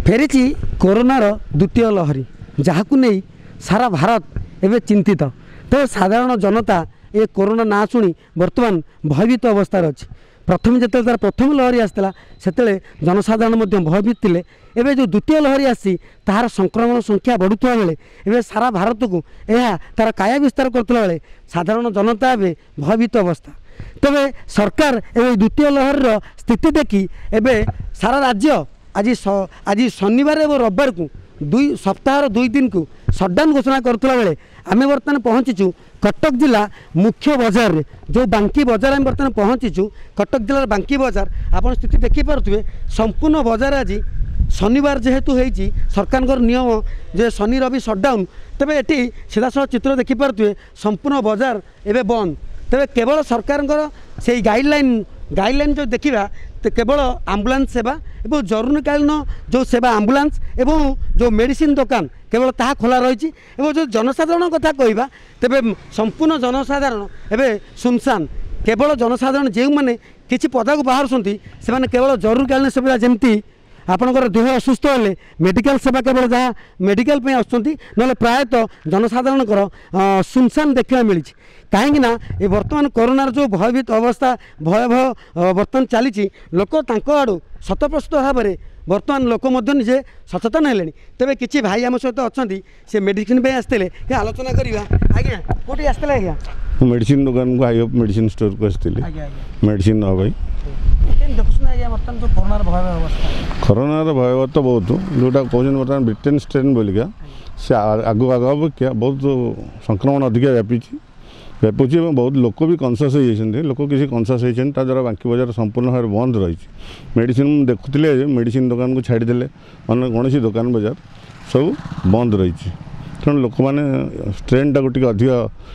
फेरी कोरोनार द्वितीय लहरी जहाँ नहीं सारा भारत एवं चिंतित। तो साधारण जनता ये कोरोना ना शुणी बर्तमान भयभीत अवस्था अच्छी। प्रथम जो तार प्रथम लहरी आसला से जनसाधारण भयभीत थे। एवं जो द्वितीय लहरी आसी तार संक्रमण संख्या बढ़ुवा बेले एवं सारा भारत को यह तार काया विस्तार करता बेले साधारण जनता एवं भयभीत अवस्था। तेरे सरकार एवं द्वितीय लहर स्थिति देखी एवं सारा राज्य आज शनिवार और रविवार को 2 सप्ताह 2 दिन को सटडाउन घोषणा करुला बेले आम बर्तमान पहुँचीचु कटक जिला मुख्य बजार रे जो बांकी बजार आम बर्तमान पहुँचीचु। कटक जिलार बांकी बजार आप स्थिति देखिपे संपूर्ण बजार आज शनिवार जेहेतु होती सरकार नियम जे शनि रवि सटडाउन तेरे ये सीधासल चित्र देखिपे संपूर्ण बजार एवं बंद। तेरे केवल सरकार से गाइडलाइन जो देखा तो केवल आम्बुलांस सेवा एवं जरूरीकालीन जो सेवा आम्बुलांस एवं जो मेडिसिन दुकान केवल ताहा खोला रही। जो जनसाधारण कथा कहवा तेरे संपूर्ण जनसाधारण एवं सुनसान केवल जनसाधारण जो मैंने किसी पदा को बाहर से केवल जरूरीकालीन सेवा जमती आपणकर देह असुस्थ हेले मेडिकल सेवा केवल जहाँ मेडिकल पे आसुँच ना प्रायतः जनसाधारण सुनसान देखा मिली। कहीं ये बर्तमान कोरोनार जो भयभीत अवस्था भयावह बर्तमान चली लोक आड़ू शतप्रतिशत भाव में बर्तमान लोक निजे सचेतन है। तेरे किसी भाई आम सहित अच्छा से मेडिसिन पे आसते आलोचना करवा। आज्ञा कौटी आसते आज्ञा मेडिसिन दुकान को आई होप मेडिसिन स्टोर को आसती मेडिसिन ना भाई कोरोनार भयावह तो बहुत जोटा कहते बर्तमान ब्रिटेन स्ट्रेन बोलिका से आगु अपेक्षा बहुत संक्रमण अधिक व्यापुची बहुत लोक भी कनसीयस होती लोक किसी कनसीयस होती द्वारा बांकी बजार संपूर्ण भाव बंद रही। मेडिसिन देखुले मेडिसिन दुकान को छाड़देले अन्य कौन दुकान बजार सब बंद रही। तेणु लोक मैंने स्ट्रेन टाक अधिक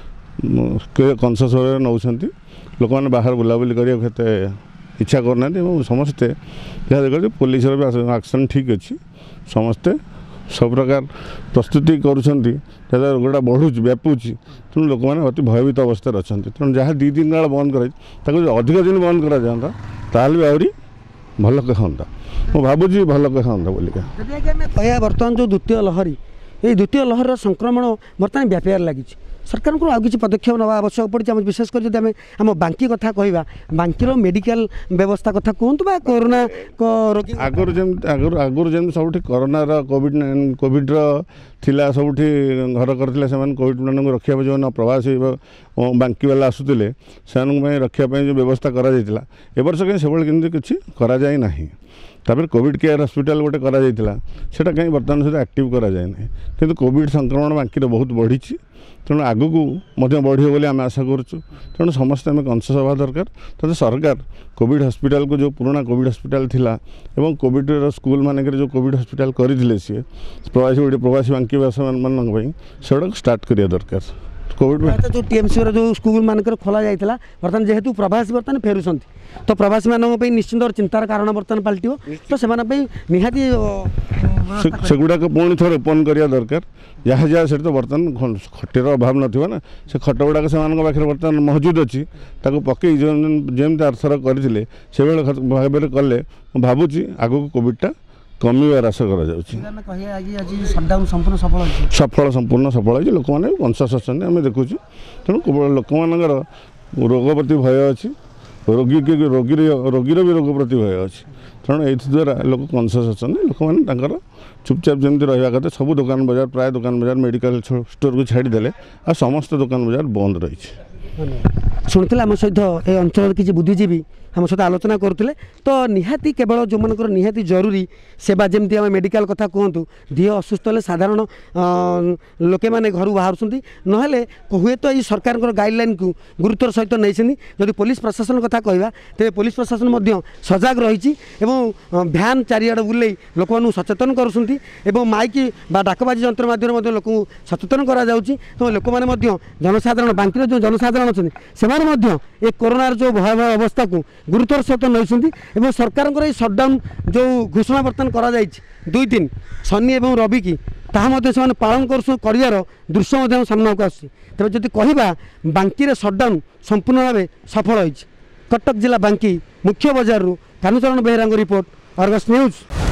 कनसीयस भाव नौ लोक मैंने बाहर बुलाबुली करते इच्छा करना समस्ते जहाँ देख पुलिस एक्शन ठीक अच्छी समस्ते सब प्रकार प्रस्तुति करुँचा रोगटा बढ़ू व्यापुची। तेणु लोक मैंने अति भयभीत अवस्था अच्छा। तेणु जहाँ 2 दिन काल बंद कर अधिक दिन बंद करा जाता ताल भी आहरी भल कहता मुझे भावुँ भल कहता बोलिका कह बर्तमान जो द्वितीय लहरी ये द्वितीय लहर संक्रमण बर्तमान व्यापार लगी। सरकार को आउ किसी पदक्षेप ना आवश्यक पड़ी। विशेषकर जब आम बांकी कथा कहवा बांकीर मेडिकल व्यवस्था कथा कहतु बा कोरोना रोगी आगुरी जमी सब कोरोनार कोविड थिला सब घर करते कोविड मान रखा जो प्रवासी बांकी वाला आसुले से रखापी जो व्यवस्था करा वर्ष कहीं से किसी कराई ना। तापर कोविड केयर हॉस्पिटल गोटे करा कहीं बर्तमान सहित एक्टिव कराए ना कि कोविड संक्रमण बांकी बहुत बढ़ी। तेणु आग को बढ़ियो बोली आम आशा करुँ। तेणु समस्ते आम कनसीयस हवा दरकार। तो सरकार कोविड हॉस्पिटल को जो पुराना कोविड हॉस्पिटल थिला एवं कोविड स्कूल मानक जो कोविड हॉस्पिटल करते सी प्रवासी बांकी मान से स्टार्ट करिया दरकार। कोविड जो टीएमसी जो स्कूल मानक खोल जाता बर्तमान जेहेतु प्रवासी बर्तमान फेरुंट तो प्रवासी मानक निश्चिंत चिंतार कारण बर्तमान पलटो तो से निहाती सेगुड़ाक पुणी थे ओपन करवा दरकार। जहाँ जहाँ से तो बर्तमान खटर अभाव ना से खट गुड़ाक से पाखे बर्तमान मौजूद अच्छी पकई जमी आरथर करते से भाव में कले भावुँ आग को कोविडटा कमिबार आशा सफल संपूर्ण सफल लोक मैंने कनसीयस अच्छा आम देखुँ। तेणु लोक मानकर रोग प्रति भय अच्छी रोगीर भी रोग प्रति भय अच्छी। तेणु ये द्वारा लोक कनसीयस अच्छा लोक मैंने चुपचाप जमी रहा कथा सब दुकान बजार प्राय दुकान बजार मेडिकल स्टोर को छाड़देले आ समस्त दुकान बजार बंद रही। शुणुले आम सहित ए अंचल किसी बुद्धिजीवी आम सहित आलोचना करते तो निहाती केवल जो मन निहाती जरूरी सेवा जमी आम मेडिकल कथा कहतु देह असुस्थ हेले साधारण लोके मैंने घर बाहर ना हुए तो ये सरकार गाइडलाइन को गुरुत्वर सहित नहीं। जदि पुलिस प्रशासन कथा कहवा तेज पुलिस प्रशासन सजग रही भ्यान चारिआड़ बुले लोक सचेतन कर माइक डाकबाजी जंत्र माध्यम लोक सचेतन करा तो लोक मैंने जनसाधारण बांकीर जो जनसाधारण अच्छे से कोरोनार जो भयावह अवस्था को गुरुत्वर सहित नहीं। सरकार सटडाउन जो घोषणा बर्तमान करा 2 दिन शनि और रवि की ताहा पालन कर दृश्य सामना को आस। तेज जदि कहवा बांकी सटडाउन संपूर्ण भाव सफल होती। कटक जिला बांकी मुख्य बजार कानुचरण बेहेरा रिपोर्ट अर्गस न्यूज।